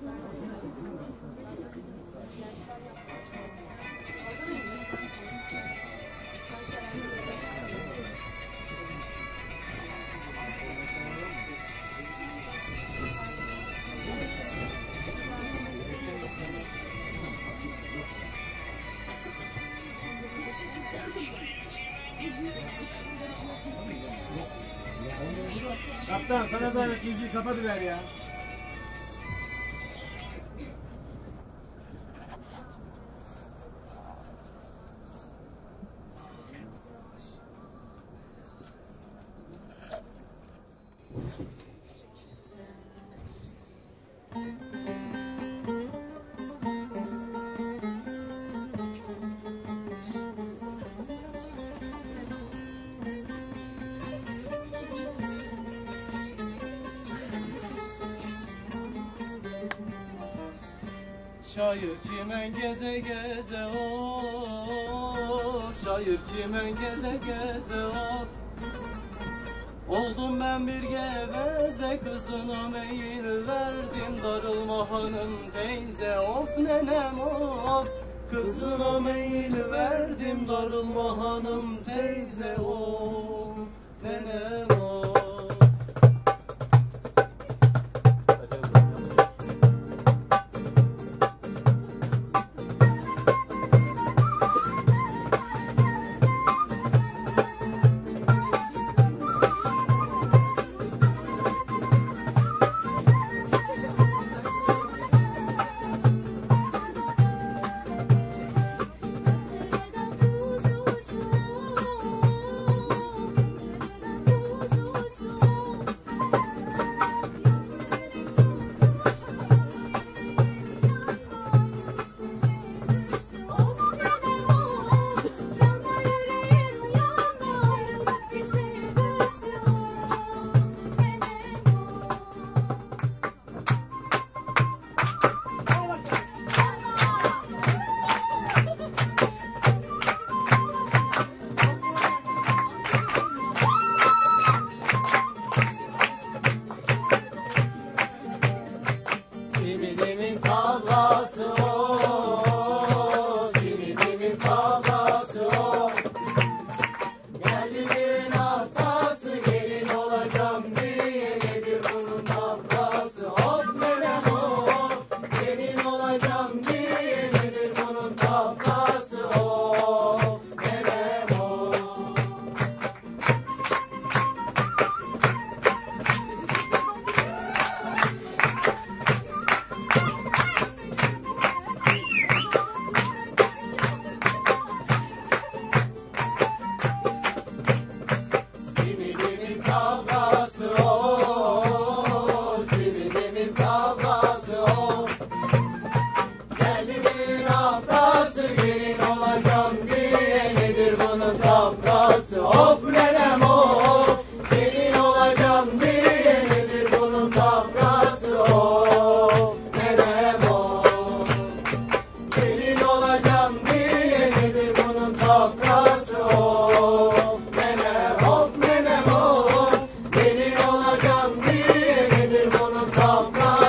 Kaptan sana zahmet yüzüğü kapatıver ya. Şair çimen geze geze of, şair çimen geze geze of. Oldum ben bir geveze, kızına meyil verdim, darılma hanım teyze of nenem of. Kızına meyil verdim, darılma hanım teyze of nenem of. Of nenem of, gelin olacağım diye nedir bunun tafrası of nenem of. Gelin olacağım diye nedir bunun tafrası of nenem of nenem of. Gelin olacağım diye nedir bunun tafrası.